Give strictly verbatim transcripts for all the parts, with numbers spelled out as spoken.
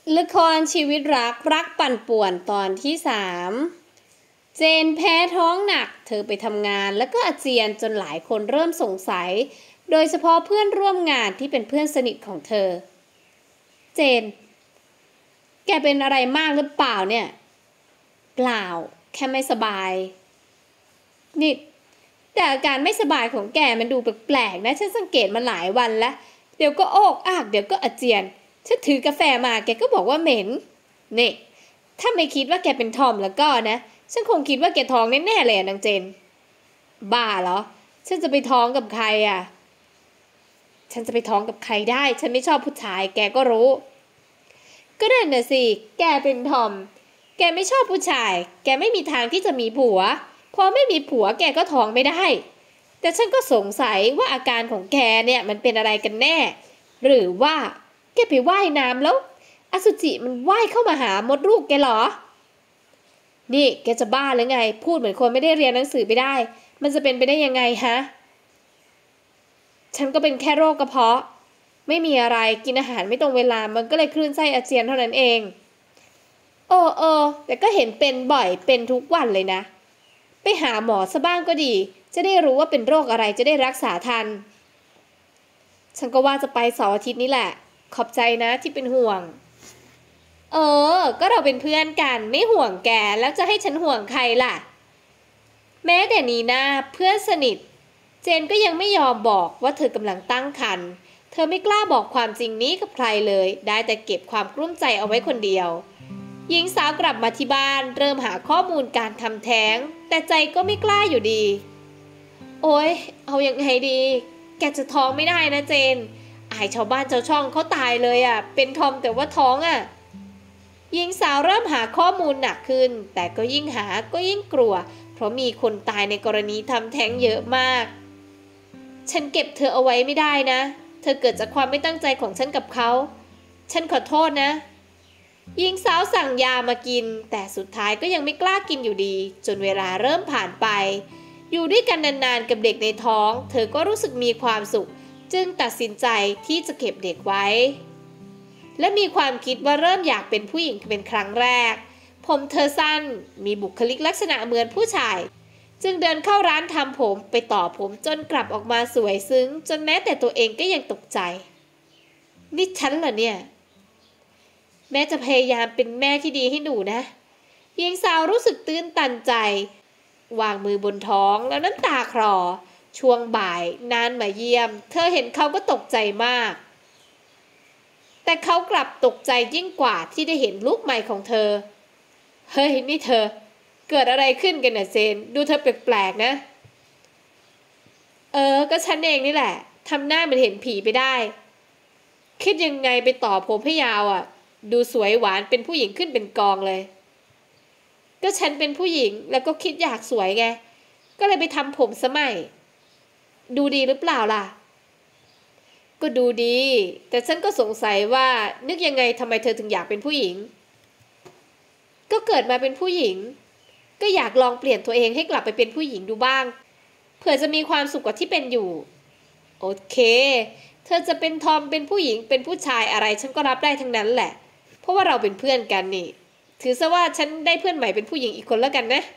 ละครชีวิตรักรักปั่นป่วนตอนที่สามเจนแพ้ท้องหนักเธอไปทำงานแล้วก็อาเจียนจนหลายคนเริ่มสงสัยโดยเฉพาะเพื่อนร่วมงานที่เป็นเพื่อนสนิทของเธอเจนแกเป็นอะไรมากหรือเปล่าเนี่ยเปล่าแค่ไม่สบายนี่แต่อาการไม่สบายของแกมันดูแปลกๆนะฉันสังเกตมาหลายวันแล้วเดี๋ยวก็โอกอากเดี๋ยวก็อาเจียนฉันถือกาแฟมาแกก็บอกว่าเหม็นนี่ถ้าไม่คิดว่าแกเป็นทอมแล้วก็นะฉันคงคิดว่าแกท้องแน่ๆเลยนางเจนบ้าเหรอฉันจะไปท้องกับใครอ่ะฉันจะไปท้องกับใครได้ฉันไม่ชอบผู้ชายแกก็รู้ก็นั่นน่ะสิแกเป็นทอมแกไม่ชอบผู้ชายแกไม่มีทางที่จะมีผัวพอไม่มีผัวแกก็ท้องไม่ได้แต่ฉันก็สงสัยว่าอาการของแกเนี่ยมันเป็นอะไรกันแน่หรือว่าแกไปว่ายน้ำแล้วอสุจิมันว่ายเข้ามาหามดลูกแกเหรอนี่แกจะบ้าหรือไงพูดเหมือนคนไม่ได้เรียนหนังสือไปได้มันจะเป็นไปได้ยังไงฮะฉันก็เป็นแค่โรคกระเพาะไม่มีอะไรกินอาหารไม่ตรงเวลามันก็เลยคลื่นไส้อาเจียนเท่านั้นเองโอ้โอ้แต่ก็เห็นเป็นบ่อยเป็นทุกวันเลยนะไปหาหมอซะบ้างก็ดีจะได้รู้ว่าเป็นโรคอะไรจะได้รักษาทันฉันก็ว่าจะไปเสาร์อาทิตย์นี้แหละขอบใจนะที่เป็นห่วงเออก็เราเป็นเพื่อนกันไม่ห่วงแกแล้วจะให้ฉันห่วงใครล่ะแม้แต่นีน่าเพื่อนสนิทเจนก็ยังไม่ยอมบอกว่าเธอกำลังตั้งครรภ์เธอไม่กล้าบอกความจริงนี้กับใครเลยได้แต่เก็บความกลุ้มใจเอาไว้คนเดียวหญิงสาวกลับมาที่บ้านเริ่มหาข้อมูลการทำแท้งแต่ใจก็ไม่กล้าอยู่ดีโอ๊ยเอายังไงดีแกจะท้องไม่ได้นะเจนอายชาวบ้านชาวช่องเขาตายเลยอ่ะเป็นทอมแต่ว่าท้องอ่ะหญิงสาวเริ่มหาข้อมูลหนักขึ้นแต่ก็ยิ่งหาก็ยิ่งกลัวเพราะมีคนตายในกรณีทำแท้งเยอะมากฉันเก็บเธอเอาไว้ไม่ได้นะเธอเกิดจากความไม่ตั้งใจของฉันกับเขาฉันขอโทษนะหญิงสาวสั่งยามากินแต่สุดท้ายก็ยังไม่กล้ากินอยู่ดีจนเวลาเริ่มผ่านไปอยู่ด้วยกันนานๆกับเด็กในท้องเธอก็รู้สึกมีความสุขจึงตัดสินใจที่จะเก็บเด็กไว้และมีความคิดว่าเริ่มอยากเป็นผู้หญิงเป็นครั้งแรกผมเธอสั้นมีบุคลิกลักษณะเหมือนผู้ชายจึงเดินเข้าร้านทำผมไปต่อผมจนกลับออกมาสวยซึ้งจนแม้แต่ตัวเองก็ยังตกใจนี่ฉันเหรอเนี่ยแม่จะพยายามเป็นแม่ที่ดีให้หนูนะหญิงสาวรู้สึกตื้นตันใจวางมือบนท้องแล้วน้ำตาคลอช่วงบ่ายนานมาเยี่ยมเธอเห็นเขาก็ตกใจมากแต่เขากลับตกใจยิ่งกว่าที่ได้เห็นลูกใหม่ของเธอเฮ้ยนี่เธอเกิดอะไรขึ้นกันน่ะเซนดูเธอแปลกๆนะเออก็ฉันเองนี่แหละทำหน้าเหมือนเห็นผีไปได้คิดยังไงไปต่อผมให้ยาวอ่ะดูสวยหวานเป็นผู้หญิงขึ้นเป็นกองเลยก็ฉันเป็นผู้หญิงแล้วก็คิดอยากสวยไงก็เลยไปทำผมซะใหม่ดูดีหรือเปล่าล่ะก็ดูดีแต่ฉันก็สงสัยว่านึกยังไงทำไมเธอถึงอยากเป็นผู้หญิงก็เกิดมาเป็นผู้หญิงก็อยากลองเปลี่ยนตัวเองให้กลับไปเป็นผู้หญิงดูบ้างเผื่อจะมีความสุขกว่าที่เป็นอยู่โอเคเธอจะเป็นทอมเป็นผู้หญิงเป็นผู้ชายอะไรฉันก็รับได้ทั้งนั้นแหละเพราะว่าเราเป็นเพื่อนกันนี่ถือซะว่าฉันได้เพื่อนใหม่เป็นผู้หญิงอีกคนแล้วกันนะ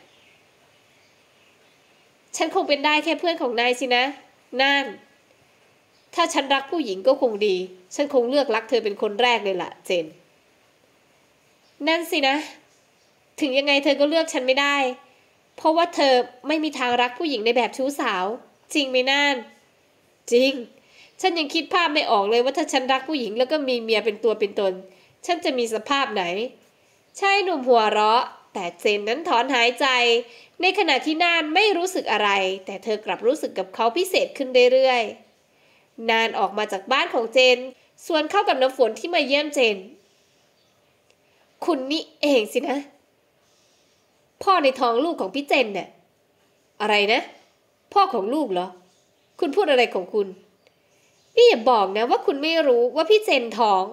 ฉันคงเป็นได้แค่เพื่อนของนายสินะนั่นถ้าฉันรักผู้หญิงก็คงดีฉันคงเลือกรักเธอเป็นคนแรกเลยล่ะเจนนั่นสินะถึงยังไงเธอก็เลือกฉันไม่ได้เพราะว่าเธอไม่มีทางรักผู้หญิงในแบบชู้สาวจริงไหมนั่นจริงฉันยังคิดภาพไม่ออกเลยว่าถ้าฉันรักผู้หญิงแล้วก็มีเมียเป็นตัวเป็นตนฉันจะมีสภาพไหนชายหนุ่มหัวเราะแต่เจนนั้นถอนหายใจในขณะที่น่านไม่รู้สึกอะไรแต่เธอกลับรู้สึกกับเขาพิเศษขึ้นเรื่อยๆนานออกมาจากบ้านของเจนส่วนเข้ากับน้ำฝนที่มาเยี่ยมเจนคุณนี่เองสินะพ่อในท้องลูกของพี่เจนเนี่ยอะไรนะพ่อของลูกเหรอคุณพูดอะไรของคุณนี่อย่าบอกนะว่าคุณไม่รู้ว่าพี่เจนท้อง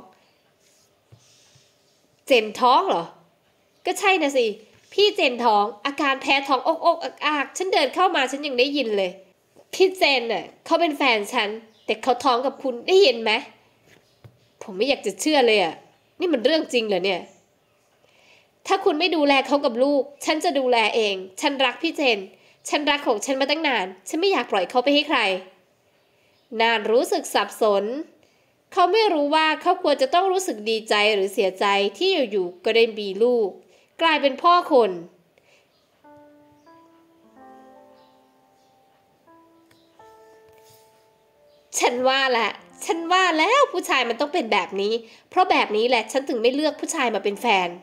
เจนท้องเหรอก็ใช่นะสิพี่เจนท้องอาการแพ้ท้องอกอกอักอักฉันเดินเข้ามาฉันยังได้ยินเลยพี่เจนน่ะเขาเป็นแฟนฉันแต่เขาท้องกับคุณได้ยินไหมผมไม่อยากจะเชื่อเลยอ่ะนี่มันเรื่องจริงเหรอเนี่ยถ้าคุณไม่ดูแลเขากับลูกฉันจะดูแลเองฉันรักพี่เจนฉันรักของฉันมาตั้งนานฉันไม่อยากปล่อยเขาไปให้ใครนานรู้สึกสับสนเขาไม่รู้ว่าเขาควรจะต้องรู้สึกดีใจหรือเสียใจที่อยู่ๆก็ได้มีลูกกลายเป็นพ่อคนฉันว่าแหละฉันว่าแล้วผู้ชายมันต้องเป็นแบบนี้เพราะแบบนี้แหละฉันถึงไม่เลือกผู้ชายมาเป็นแฟน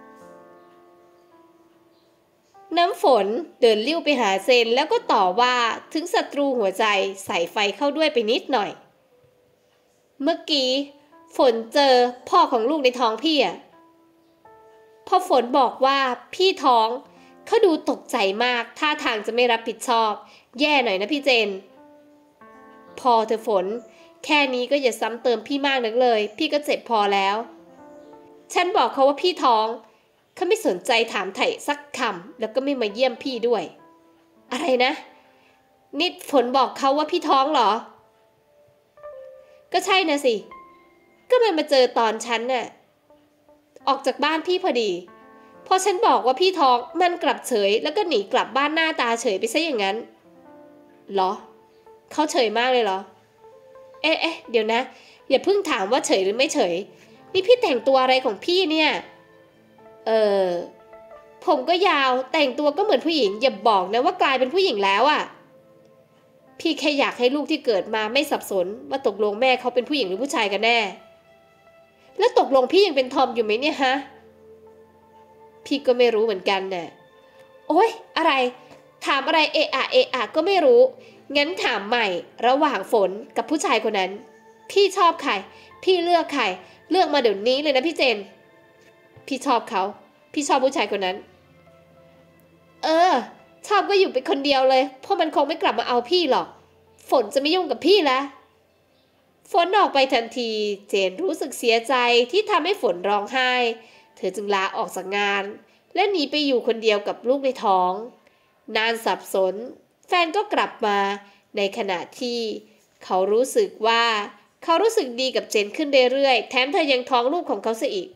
น้ำฝนเดินลิ้วไปหาเซนแล้วก็ต่อว่าถึงศัตรูหัวใจใส่ไฟเข้าด้วยไปนิดหน่อยเมื่อกี้ฝนเจอพ่อของลูกในท้องพี่อะพอฝนบอกว่าพี่ท้องเขาดูตกใจมากท่าทางจะไม่รับผิดชอบแย่หน่อยนะพี่เจนพอเธอฝนแค่นี้ก็อย่าซ้ำเติมพี่มากนักเลยพี่ก็เจ็บพอแล้วฉันบอกเขาว่าพี่ท้องเขาไม่สนใจถามไถ่สักคำแล้วก็ไม่มาเยี่ยมพี่ด้วยอะไรนะนิดฝนบอกเขาว่าพี่ท้องเหรอก็ใช่นะสิก็มันมาเจอตอนฉันน่ะออกจากบ้านพี่พอดีพอฉันบอกว่าพี่ท้องมันกลับเฉยแล้วก็หนีกลับบ้านหน้าตาเฉยไปซะอย่างนั้นเหรอเขาเฉยมากเลยเหรอเอ๊ะเอ๊ะเดี๋ยวนะอย่าเพิ่งถามว่าเฉยหรือไม่เฉยนี่พี่แต่งตัวอะไรของพี่เนี่ยเออผมก็ยาวแต่งตัวก็เหมือนผู้หญิงอย่าบอกนะว่ากลายเป็นผู้หญิงแล้วอ่ะพี่แค่อยากให้ลูกที่เกิดมาไม่สับสนว่าตกลงแม่เขาเป็นผู้หญิงหรือผู้ชายกันแน่แล้วตกลงพี่ยังเป็นทอมอยู่ไหมเนี่ยฮะพี่ก็ไม่รู้เหมือนกันน่ะโอ๊ยอะไรถามอะไรเอะอะเอะอะก็ไม่รู้งั้นถามใหม่ระหว่างฝนกับผู้ชายคนนั้นพี่ชอบใครพี่เลือกใครเลือกมาเดี๋ยวนี้เลยนะพี่เจนพี่ชอบเขาพี่ชอบผู้ชายคนนั้นเออชอบก็อยู่เป็นคนเดียวเลยเพราะมันคงไม่กลับมาเอาพี่หรอกฝนจะไม่ยุ่งกับพี่ละฝนออกไปทันทีเจนรู้สึกเสียใจที่ทำให้ฝนร้องไห้เธอจึงลาออกจากงานและหนีไปอยู่คนเดียวกับลูกในท้องนานสับสนแฟนก็กลับมาในขณะที่เขารู้สึกว่าเขารู้สึกดีกับเจนขึ้นเรื่อยๆแถมเธอยังท้องลูกของเขาซะอีก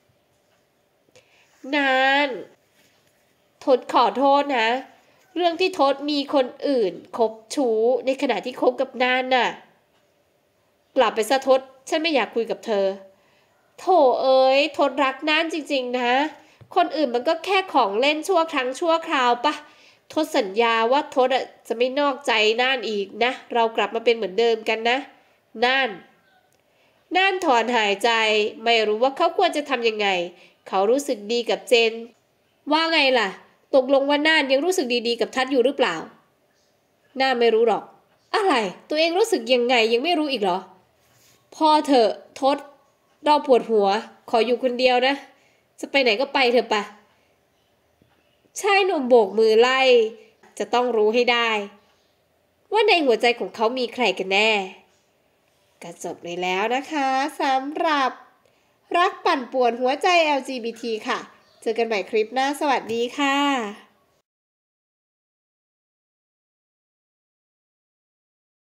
นานทศขอโทษนะเรื่องที่ทศมีคนอื่นคบชู้ในขณะที่คบกับนานน่ะกลับไปซะทศฉันไม่อยากคุยกับเธอโถเอ้ยทศรักนานจริงๆนะคนอื่นมันก็แค่ของเล่นชั่วครั้งชั่วคราวปะทศสัญญาว่าทศจะไม่นอกใจน่านอีกนะเรากลับมาเป็นเหมือนเดิมกันนะน่านน่านถอนหายใจไม่รู้ว่าเขาควรจะทำยังไงเขารู้สึกดีกับเจนว่าไงล่ะตกลงว่าน่านยังรู้สึกดีๆกับทัศอยู่หรือเปล่าน่านไม่รู้หรอกอะไรตัวเองรู้สึกยังไงยังไม่รู้อีกเหรอพอเถอะทศเราปวดหัวขออยู่คนเดียวนะจะไปไหนก็ไปเถอะปะชายหนุ่มโบกมือไล่จะต้องรู้ให้ได้ว่าในหัวใจของเขามีใครกันแน่ก็จบเลยแล้วนะคะสำหรับรักปั่นป่วนหัวใจ แอล จี บี ที ค่ะเจอกันใหม่คลิปหน้าสวัสดีค่ะ